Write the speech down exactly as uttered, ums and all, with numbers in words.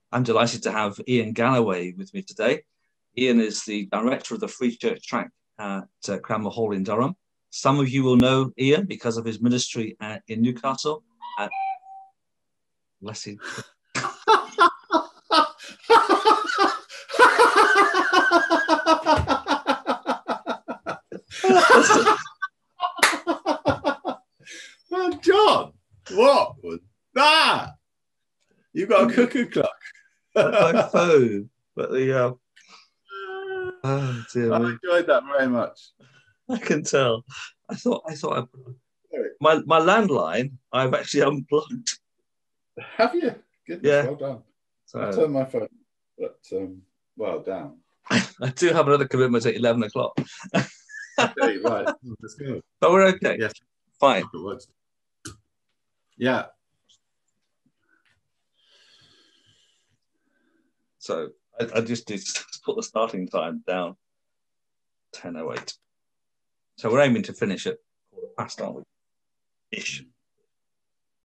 I'm delighted to have Ian Galloway with me today. Ian is the director of the Free Church Track at uh, Cranmer Hall in Durham. Some of you will know Ian because of his ministry at, in Newcastle. At, bless him. Oh, John, what was that? You got a cuckoo clock. My phone, but the uh, oh dear I me. enjoyed that very much. I can tell. I thought I thought I, my my landline I've actually unplugged. Have you? Goodness, Yeah. well done. So, I turned my phone, but um, well down. I do have another commitment at eleven o'clock. Okay, right, let's go. But we're okay. Yes, fine. Yeah. So I, I just need to put the starting time down. ten oh eight. So we're aiming to finish at quarter past, aren't we? Ish.